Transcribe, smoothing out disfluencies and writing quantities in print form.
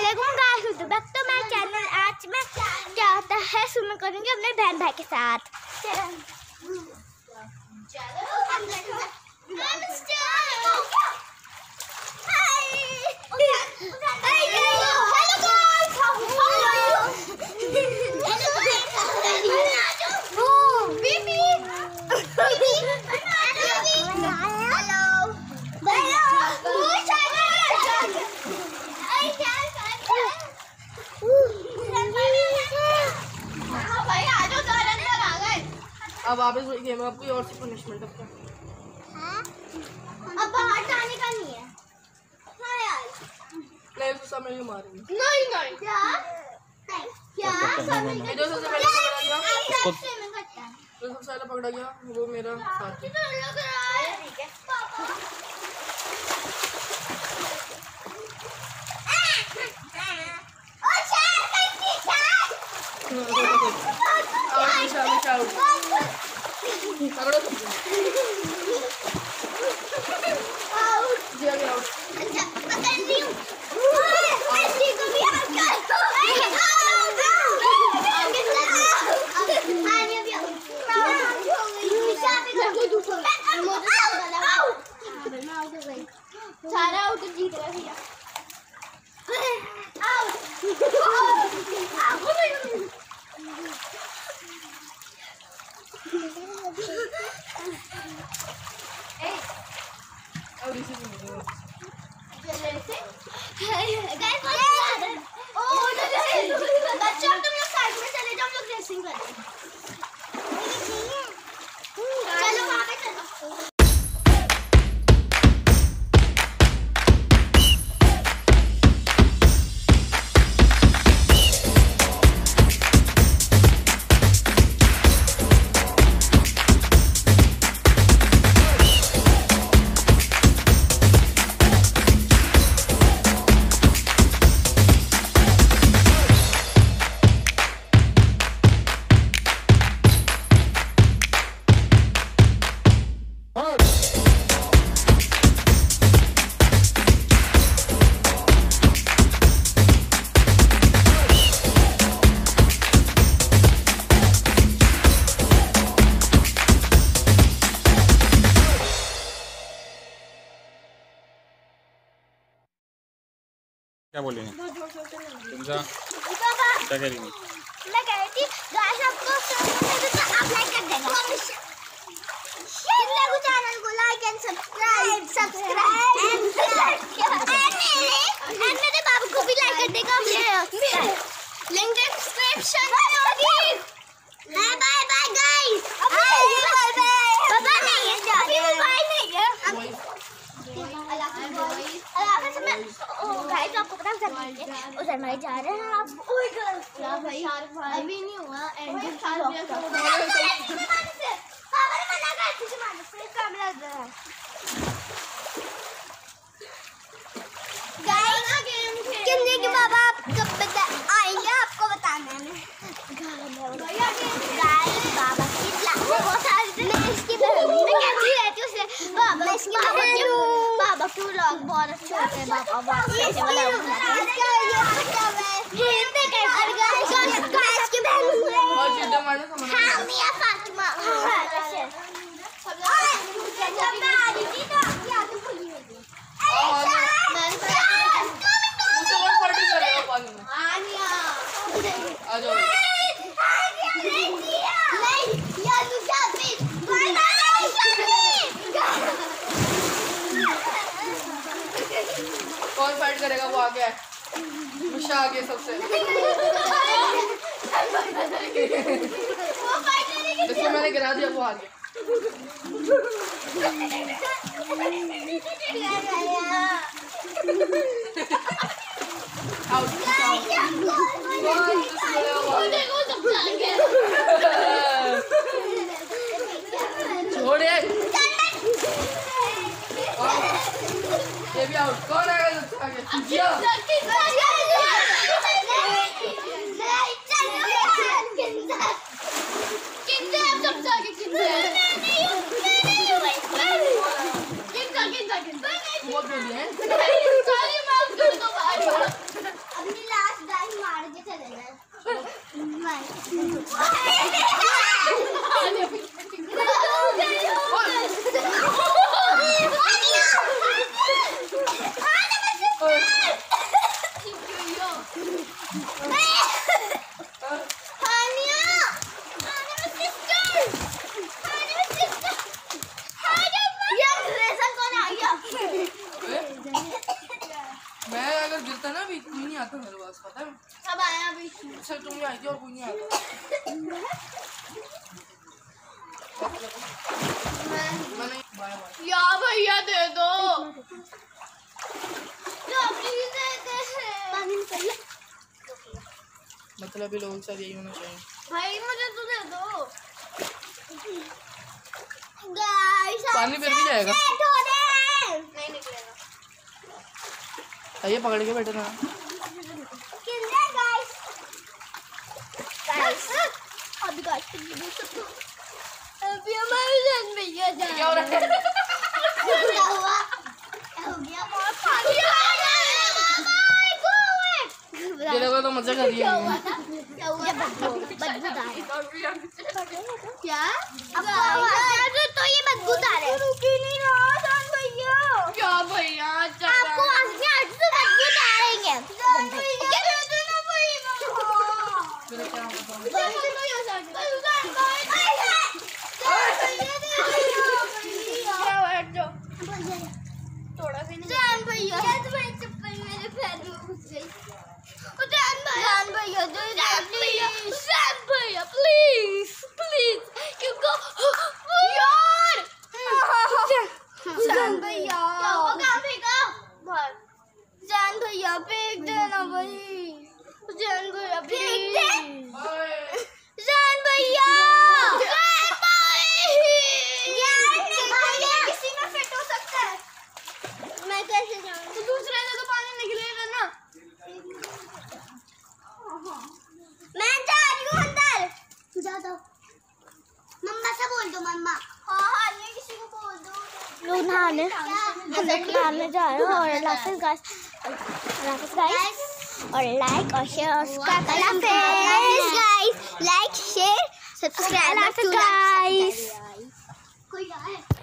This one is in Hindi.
अस्सलामुअलैकुम guys, welcome back to my channel. आज मैं क्या होता है स्विमिंग करूंगी अपने बहन भाई के साथ। अब वापस वही गेम है, अब कोई और सी पनिशमेंट है क्या? अब बाहर जाने का नहीं है। हाँ यार, नहीं तो सब मेरे को मारेंगे। नहीं क्या क्या जो सबसे पहले पकड़ा गया, उसको जो सबसे पहले पकड़ा गया वो मेरा साथी। सारा आउट जीत गया भैया। बच्चों तुम लोग साइड में चले जाओ, हम लोग रेसिंग करते हैं। चलो वहाँ पे चलो। क्या बोल रही हैं? क्या कह रही हैं? मैं कह रही थी गाइस, आपको तो आप लाइक कर देना। चिल्ला को चैनल को लाइक एंड सब्सक्राइब एंड मेरे बाबू को भी लाइक कर देगा। लिंक डिस्क्रिप्शन में होगी। Bye bye guys. बाय नहीं है, बाय नहीं है। गाइस आपको पता है उधर मैं जा रहे हैं। आप ओए भाई अभी नहीं हुआ एंड पापा ने मना कर तुझे मारने से कैमरा लग रहा है। गाइस कितने के बाबा आप कब आएंगे आपको बताना है। गाइस बाबा कितना बहुत सारे मैं इसकी बहन मैं कहती रहती हूँ उसे बाबा इसकी बाबा क्यों लोग बहुत अच्छे होते हैं। बाबा बहुत अच्छे वाला इसकी बहन हाँ मियां फातिमा। कौन फाइट करेगा? वो आ गया है, मुशा आ गया सबसे। जिसको मैंने गिरा दिया वो आ गया। छोड़े ये भी आउट। कौन आएगा सबसे आगे? बहुत मैं अगर गिरता ना भी कोई नहीं आता मेरे पास, पता है? सब आया अभी। सिर्फ तुम ही आई थी और कोई नहीं आता। मैंने बाय या भैया दे दो। मतलब ये लोगों के साथ यही होना चाहिए। भाई मुझे तो दे दो। पानी फिर भी जाएगा। नहीं निकलेगा। आइए पकड़ के बैठे ना। अभी हमारे जान भैया जा क्या हो रहा है? क्या हुआ? ये देखो तो मजा कर रही है। क्या? तो ये बदबूदार है। क्या भैया आपको आगे आगे तो बदबूदारेंगे। मेरा क्या होगा? थोड़ा भी नहीं। जान भैया चप्पल मेरे पैर में घुस गई। जान भैया प्लीज यू गो यार। जान भैया जान भैया फेंक देना भाई। जान भैया फेंक दे। जान भैया किसी में फिट हो सकता है। मैं कैसे जाऊँ? तो दूसरे से तो पानी निकलेगा ना। मैं जा रही हूँ अंदर। जा दो। मम्मा से बोल दो मम्मा। हाँ ये किसी को बोल दो। लोग नहाने हम लोग नहाने जा रहे हैं और गाइस और लाइक और शेयर और subscribe guys like share subscribe guys. कोई है